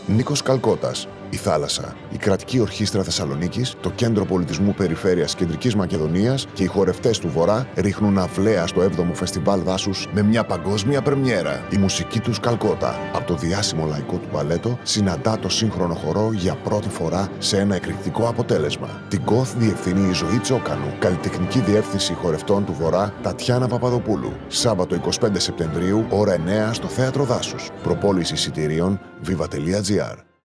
Νίκος Καλκώτας, η θάλασσα, η Κρατική Ορχήστρα Θεσσαλονίκης, το Κέντρο Πολιτισμού Περιφέρειας Κεντρικής Μακεδονίας και οι χορευτές του Βορρά ρίχνουν αυλαία στο 7ο Φεστιβάλ Δάσους με μια παγκόσμια πρεμιέρα. Η μουσική τους Καλκώτα, από το διάσημο λαϊκό του μπαλέτο, συναντά το σύγχρονο χορό για πρώτη φορά σε ένα εκρηκτικό αποτέλεσμα. Την ΚΟΘ διευθύνει η Ζωή Τσόκανου, καλλιτεχνική διεύθυνση χορευτών του Βορρά Τατιάνα Παπαδοπούλου. Σάββατο 25 Σεπτεμβρίου, ώρα 9 στο Θέατρο Δάσους. Προπόληση εισιτηρίων viva.gr.